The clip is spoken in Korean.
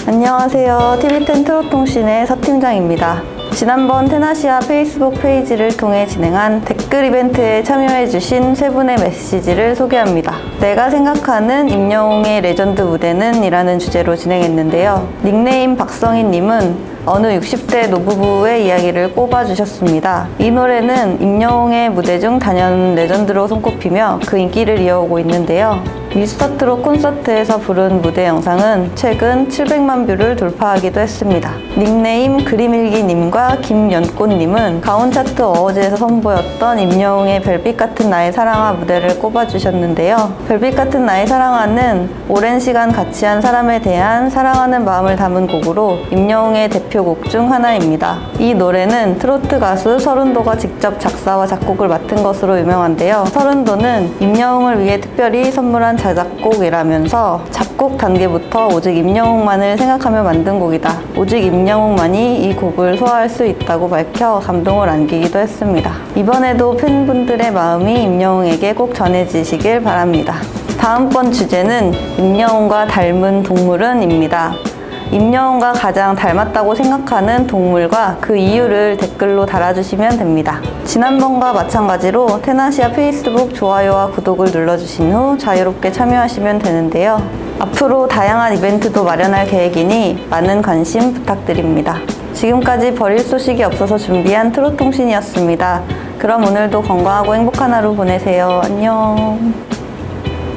안녕하세요. TV10 트롯통신의 서팀장입니다. 지난번 테나시아 페이스북 페이지를 통해 진행한 댓글 이벤트에 참여해주신 세 분의 메시지를 소개합니다. 내가 생각하는 임영웅의 레전드 무대는? 이라는 주제로 진행했는데요. 닉네임 박성희님은 어느 60대 노부부의 이야기를 꼽아주셨습니다. 이 노래는 임영웅의 무대 중 단연 레전드로 손꼽히며 그 인기를 이어오고 있는데요. 미스터트롯 콘서트에서 부른 무대 영상은 최근 700만 뷰를 돌파하기도 했습니다. 닉네임 그림일기님과 김연꽃님은 가온 차트 어워즈에서 선보였던 임영웅의 별빛 같은 나의 사랑아 무대를 꼽아주셨는데요. 별빛 같은 나의 사랑아는 오랜 시간 같이 한 사람에 대한 사랑하는 마음을 담은 곡으로 임영웅의 대표곡 중 하나입니다. 이 노래는 트로트 가수 서른도가 직접 작사와 작곡을 맡은 것으로 유명한데요. 서른도는 임영웅을 위해 특별히 선물한 자작곡이라면서 작곡 단계부터 오직 임영웅만을 생각하며 만든 곡이다. 오직 임영웅만이 이 곡을 소화할 수 있다고 밝혀 감동을 안기기도 했습니다. 이번에도 팬분들의 마음이 임영웅에게 꼭 전해지시길 바랍니다. 다음번 주제는 임영웅과 닮은 동물은? 입니다. 임영웅과 가장 닮았다고 생각하는 동물과 그 이유를 댓글로 달아주시면 됩니다. 지난번과 마찬가지로 테나시아 페이스북 좋아요와 구독을 눌러주신 후 자유롭게 참여하시면 되는데요. 앞으로 다양한 이벤트도 마련할 계획이니 많은 관심 부탁드립니다. 지금까지 버릴 소식이 없어서 준비한 트롯통신이었습니다. 그럼 오늘도 건강하고 행복한 하루 보내세요. 안녕.